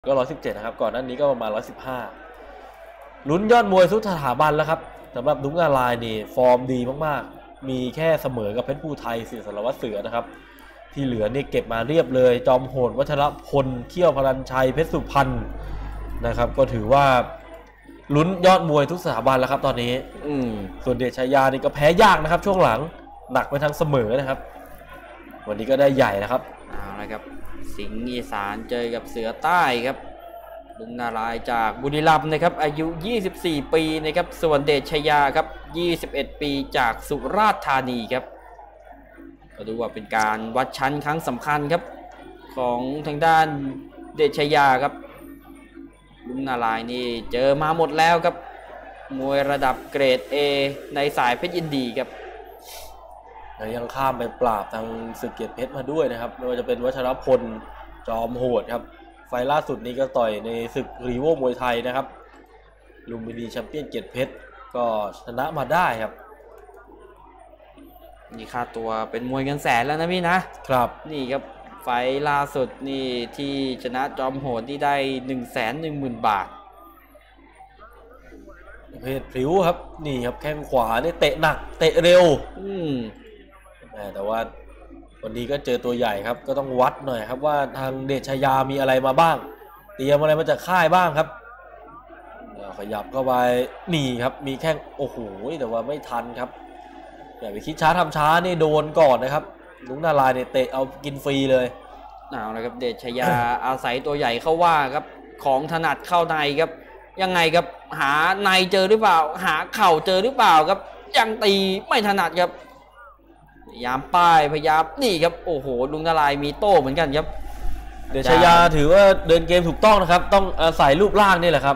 ก็117นะครับก่อนหน้านี้ก็ประมาณ115ลุ้นยอดมวยทุกสถาบันแล้วครับสำหรับนุ๊กนารายณ์นี่ฟอร์มดีมากๆมีแค่เสมอกับเพชรภูไทยศิริสารวัตรเสือนะครับที่เหลือนี่เก็บมาเรียบเลยจอมโหดวัชรพลเขี้ยวพลันชัยเพชรสุพรรณนะครับก็ถือว่าลุ้นยอดมวยทุกสถาบันแล้วครับตอนนี้ส่วนเดชชายานี่ก็แพ้ยากนะครับช่วงหลังหนักไปทางเสมอนะครับวันนี้ก็ได้ใหญ่นะครับเอาละครับสิงห์อีสานเจอกับเสือใต้ครับลุงนารายณ์จากบุรีรัมย์นะครับอายุ24ปีนะครับส่วนเดชชยาครับ21ปีจากสุราษฎร์ธานีครับก็ดูว่าเป็นการวัดชั้นครั้งสำคัญครับของทางด้านเดชชยาครับลุงนารายณ์นี่เจอมาหมดแล้วครับมวยระดับเกรด A ในสายเพชรยินดีครับแล้วยังข้ามไปปราบทางศึกเกียรติเพชรมาด้วยนะครับไม่ว่าจะเป็นวัชรพลจอมโหดครับไฟล่าสุดนี้ก็ต่อยในศึกรีโวมวยไทยนะครับลุมพินีแชมเปี้ยนเกียรติเพชรก็ชนะมาได้ครับนี่ค่าตัวเป็นมวยเงินแสนแล้วนะพี่นะครับนี่ครับไฟล่าสุดนี่ที่ชนะจอมโหดที่ได้110,000 บาทเพชรพริ้วครับนี่ครับแข้งขวานี่เตะหนักเตะเร็วแต่ว่าวันนี้ก็เจอตัวใหญ่ครับก็ต้องวัดหน่อยครับว่าทางเดชชยามีอะไรมาบ้างเตรียมอะไรมาจากค่ายบ้างครับขยับเข้าไปนี่ครับมีแข้งโอ้โหแต่ว่าไม่ทันครับอย่าไปคิดช้าทำช้านี่โดนก่อนนะครับลุงนารายณ์เนี่ยเตะเอากินฟรีเลยเอาละครับเดชชยา อาศัยตัวใหญ่เข้าว่าครับของถนัดเข้าในครับยังไงครับหาในเจอหรือเปล่าหาเข่าเจอหรือเปล่าครับยังตีไม่ถนัดครับพยายามป้ายพยายามนี่ครับโอ้โหลุงนารายณ์มีโต้เหมือนกันครับเดชชยาถือว่าเดินเกมถูกต้องนะครับต้องอาศัยรูปร่างนี่แหละครับ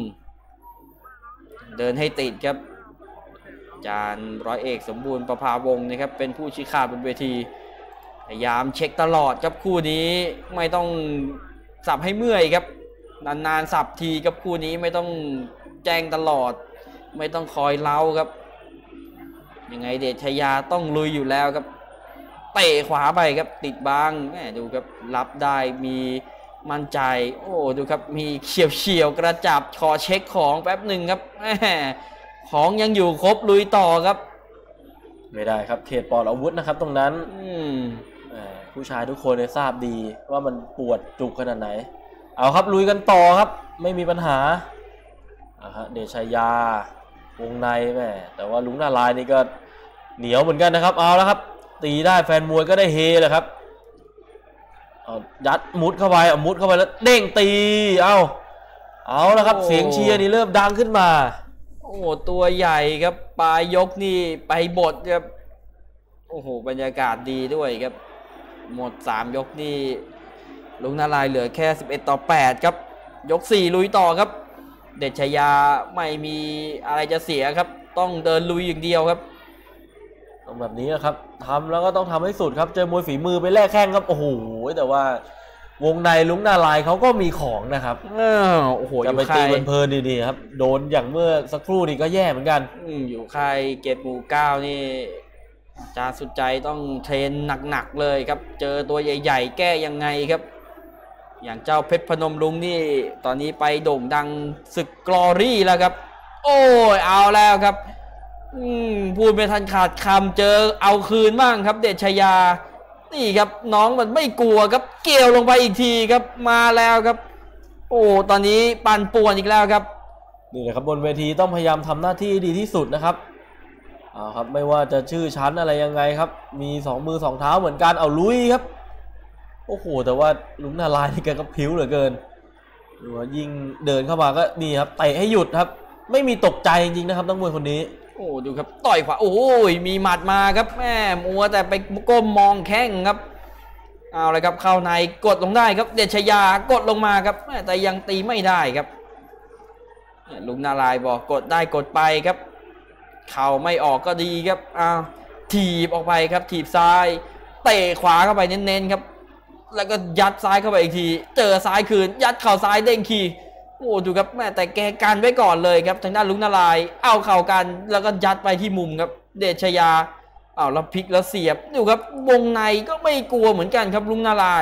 เดินให้ติดครับอาจารย์ร้อยเอกสมบูรณ์ประภาวงศ์นะครับเป็นผู้ชี้ขาดบนเวทีพยายามเช็คตลอดครับคู่นี้ไม่ต้องสับให้เมื่อยครับนานๆสับทีกับคู่นี้ไม่ต้องแจ้งตลอดไม่ต้องคอยเล้าครับยังไงเดชชยาต้องลุยอยู่แล้วครับเตะขวาไปครับติดบังดูครับรับได้มีมั่นใจโอ้ดูครับมีเฉียวกระจับขอเช็คของแป๊บหนึ่งครับของยังอยู่ครบลุยต่อครับไม่ได้ครับเขตปลอดอาวุธนะครับตรงนั้นผู้ชายทุกคนทราบดีว่ามันปวดจุกขนาดไหนเอาครับลุยกันต่อครับไม่มีปัญหาเดชชยาวงในแม่แต่ว่าลุงนารายณ์นี่ก็เหนียวเหมือนกันนะครับเอาแล้วครับตีได้แฟนมวยก็ได้เฮเลยครับยัดมุดเข้าไปมุดเข้าไปแล้วเด้งตีเอาแล้วครับเสียงเชียร์นี่เริ่มดังขึ้นมาโอ้ตัวใหญ่ครับปลายยกนี่ไปบดครับโอ้โหบรรยากาศดีด้วยครับหมด3ยกนี่ลุงนารายณ์เหลือแค่11-8ครับยก4ลุยต่อครับเดชชยาไม่มีอะไรจะเสียครับต้องเดินลุยอย่างเดียวครับต้องแบบนี้ครับทำแล้วก็ต้องทำให้สุดครับเจอมวยฝีมือไปแลกแข้งครับโอ้โหแต่ว่าวงในลุงนารายณ์เขาก็มีของนะครับโอ้โหจะไปตีเพลินดีๆครับโดนอย่างเมื่อสักครู่นี้ก็แย่เหมือนกันอยู่ค่ายเกตหมู่9นี่จาสุดใจต้องเทรนหนักๆเลยครับเจอตัวใหญ่ๆแก้ยังไงครับอย่างเจ้าเพชรพนมรุ้งนี่ตอนนี้ไปโด่งดังศึกกลอรี่แล้วครับโอ้ยเอาแล้วครับพูดไม่ทันขาดคำเจอเอาคืนบ้างครับเดชชยานี่ครับน้องมันไม่กลัวครับเกี่ยวลงไปอีกทีครับมาแล้วครับโอ้ตอนนี้ปั่นป่วนอีกแล้วครับนี่แหละครับบนเวทีต้องพยายามทำหน้าที่ดีที่สุดนะครับครับไม่ว่าจะชื่อชั้นอะไรยังไงครับมี2 มือ 2 เท้าเหมือนกันเอาลุยครับโอ้โหแต่ว่าลุงนารายณ์นี่แกก็ผิวเหลือเกินหรือว่ายิงเดินเข้ามาก็นี่ครับเตะให้หยุดครับไม่มีตกใจจริงๆนะครับนักมวยคนนี้โอ้ดูครับต่อยขวาโอ้ยมีหมัดมาครับแม่มัวแต่ไปก้มมองแข้งครับเอาเลยครับเข้าในกดลงได้ครับเดชชยากดลงมาครับแต่ยังตีไม่ได้ครับลุงนารายณ์บอกกดได้กดไปครับเข่าไม่ออกก็ดีครับถีบออกไปครับถีบซ้ายเตะขวาเข้าไปเน้นๆครับแล้วก็ยัดซ้ายเข้าไปอีกทีเจอซ้ายคืนยัดเข่าซ้ายเด้งขี่โอ้ดูครับแม่แต่แกกันไว้ก่อนเลยครับทางด้านลุงนารายณ์เอาเข่ากันแล้วก็ยัดไปที่มุมครับเดชชยาแล้วพลิกแล้วเสียบดูครับวงในก็ไม่กลัวเหมือนกันครับลุงนารายณ์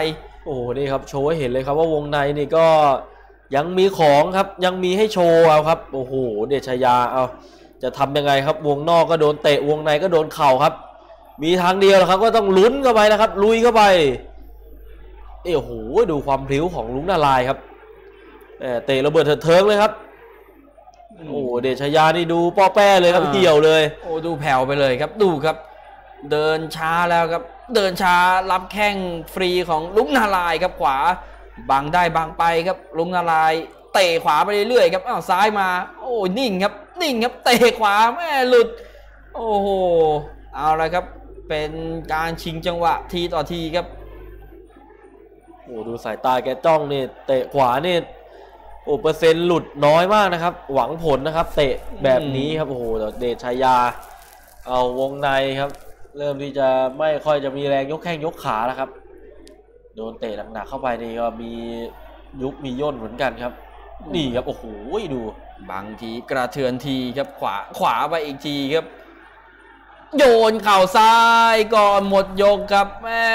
โอ้นี่ครับโชว์ให้เห็นเลยครับว่าวงในนี่ก็ยังมีของครับยังมีให้โชว์เอาครับโอ้โหเดชยาเอาจะทำยังไงครับวงนอกก็โดนเตะวงในก็โดนเข่าครับมีทางเดียวครับก็ต้องลุ้นเข้าไปนะครับลุยเข้าไปโอ้โหดูความพลิ้วของลุงนารายครับเตะระเบิดเถิงเลยครับโอ้เดชยานี่ดูป้อแป้เลยครับเกี่ยวเลยโอ้ดูแผ่วไปเลยครับดูครับเดินช้าแล้วครับเดินช้ารับแข้งฟรีของลุงนารายครับขวาบังได้บังไปครับลุงนารายเตะขวาไปเรื่อยๆครับอ้าวซ้ายมาโอ้นิ่งครับนิ่งครับเตะขวาแม่หลุดโอ้โหเอาละครับเป็นการชิงจังหวะทีต่อทีครับโอ้ดูสายตาแกจ้องนี่เตะขวานี่โอ้เปอร์เซ็นต์หลุดน้อยมากนะครับหวังผลนะครับเตะแบบนี้ครับโอ้โหเดชยาเอาวงในครับเริ่มที่จะไม่ค่อยจะมีแรงยกแข้งยกขาแล้วครับโดนเตะหนักๆเข้าไปนี่ก็มียุบมีย่นเหมือนกันครับนี่ครับโอ้โหดูบางทีกระเทือนทีครับขวาไปอีกทีครับโยนเข่าซ้ายก่อนหมดยกครับแม่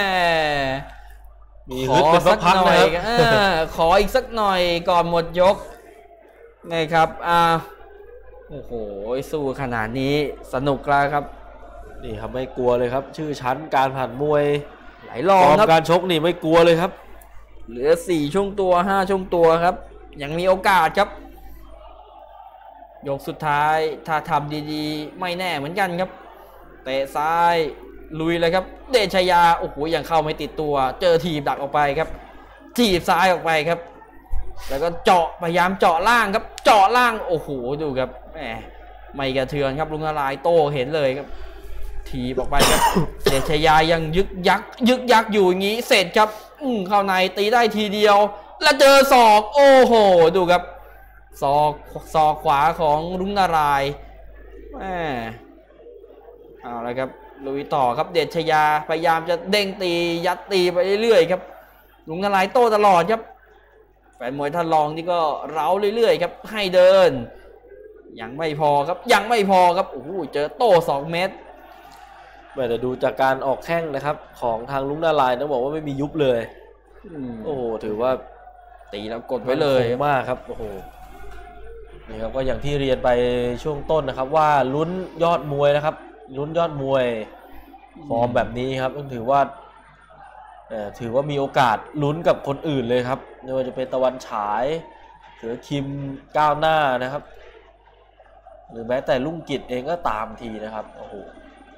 มีฮึดเป็นพักๆนะครับขออีกสักหน่อยก่อนหมดยกนะครับโอ้โหสู้ขนาดนี้สนุกแล้วครับนี่ครับไม่กลัวเลยครับชื่อชั้นการผ่านมวยไหลลองครับการชกนี่ไม่กลัวเลยครับเหลือ4ช่วงตัว5ช่วงตัวครับยังมีโอกาสครับยกสุดท้ายถ้าทำดีๆไม่แน่เหมือนกันครับเตะซ้ายลุยเลยครับเดชยาโอ้โหยังเข้าไม่ติดตัวเจอถีบดักออกไปครับถีบซ้ายออกไปครับแล้วก็เจาะพยายามเจาะล่างครับเจาะล่างโอ้โหดูครับแหมไม่กระเทือนครับลุงนารายโต้เห็นเลยครับถีบออกไปครับ เดชยายังยึกยักอยู่อย่างนี้เสร็จครับเข้าในตีได้ทีเดียวแล้วเจอศอกโอ้โหดูครับศอกขวาของลุงนารายแหมเอาละครับลุยต่อครับเดชยาพยายามจะเด้งตียัดตีไปเรื่อยๆครับลุงนารายโต้ตลอดครับแฟนมวยท่านรองนี่ก็เร้าเรื่อยๆครับให้เดินยังไม่พอครับยังไม่พอครับโอ้โหเจอโต้2 เมตรแต่ดูจากการออกแข้งนะครับของทางลุงนารายต้องบอกว่าไม่มียุบเลยโอ้โหถือว่าตีแล้วกดไว้เลยมากครับโอ้โหนี่ครับก็อย่างที่เรียนไปช่วงต้นนะครับว่าลุ้นยอดมวยนะครับลุ้นยอดมวยฟอร์มแบบนี้ครับต้องถือว่ามีโอกาสลุ้นกับคนอื่นเลยครับไม่ว่าจะเป็นตะวันฉายเสือคิมก้าวหน้านะครับหรือแม้แต่ลุงกิจเองก็ตามทีนะครับโอ้โห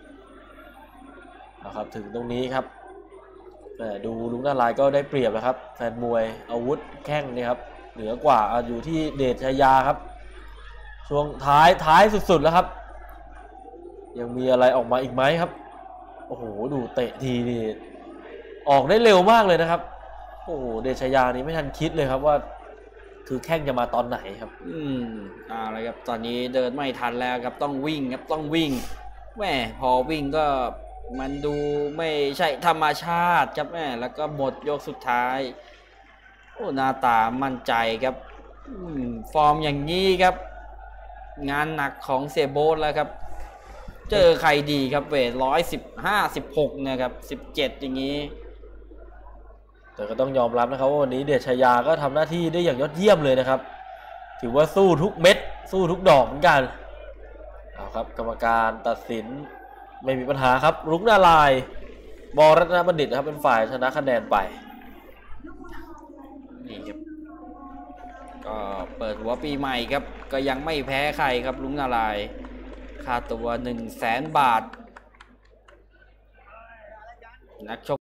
นะครับถึงตรงนี้ครับดูลุงนารายก็ได้เปรียบนะครับแฟนมวยอาวุธแข้งนี่ครับเหนือกว่าอยู่ที่เดชยาครับช่วงท้ายสุดๆแล้วครับยังมีอะไรออกมาอีกไหมครับโอ้โหดูเตะทีนี่ออกได้เร็วมากเลยนะครับโอ้โหเดชยานี่ไม่ทันคิดเลยครับว่าคือแข้งจะมาตอนไหนครับอะไรครับตอนนี้เดินไม่ทันแล้วครับต้องวิ่งครับต้องวิ่งแม่พอวิ่งก็มันดูไม่ใช่ธรรมชาติครับแม่แล้วก็หมดยกสุดท้ายโอ้หน้าตามั่นใจครับฟอร์มอย่างนี้ครับงานหนักของเสียโบ๊ทแล้วครับเจอใครดีครับเวท115-16นะครับ17อย่างนี้แต่ก็ต้องยอมรับนะครับว่าวันนี้เดชยาก็ทำหน้าที่ได้อย่างยอดเยี่ยมเลยนะครับถือว่าสู้ทุกเม็ดสู้ทุกดอกเหมือนกันเอาครับกรรมการตัดสินไม่มีปัญหาครับลุงนารายบรัตนบัณฑิตครับเป็นฝ่ายชนะคะแนนไปนี่ครับก็เปิดหัวปีใหม่ครับก็ยังไม่แพ้ใครครับลุงนารายค่าตัว100,000 บาทนักชก